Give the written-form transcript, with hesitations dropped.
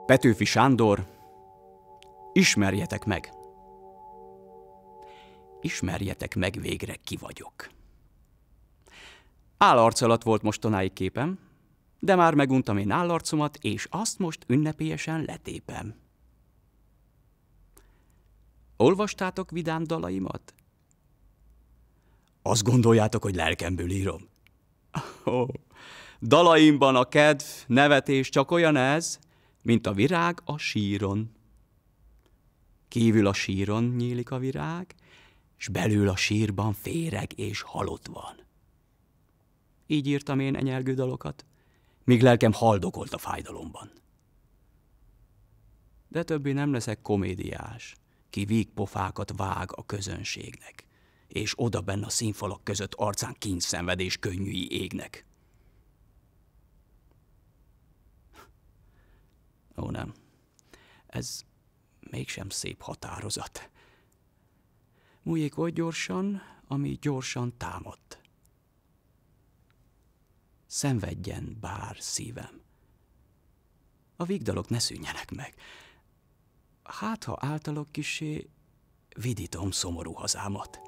Petőfi Sándor, ismerjetek meg! Ismerjetek meg végre, ki vagyok. Állarc alatt volt mostanáig képem, de már meguntam én állarcomat, és azt most ünnepélyesen letépem. Olvastátok vidám dalaimat? Azt gondoljátok, hogy lelkemből írom? Dalaimban a kedv, nevetés csak olyan ez, mint a virág a síron. Kívül a síron nyílik a virág, s belül a sírban féreg és halott van. Így írtam én enyelgő dalokat, míg lelkem haldokolt a fájdalomban. De többé nem leszek komédiás, ki vígpofákat vág a közönségnek, és oda benne a színfalak között arcán kíncszenvedés könnyűi égnek. Ó, nem, ez mégsem szép határozat. Múljék oly gyorsan, ami gyorsan támadt. Szenvedjen bár szívem. A vígdalok ne szűnjenek meg. Hát, ha általok kissé vidítom szomorú hazámat.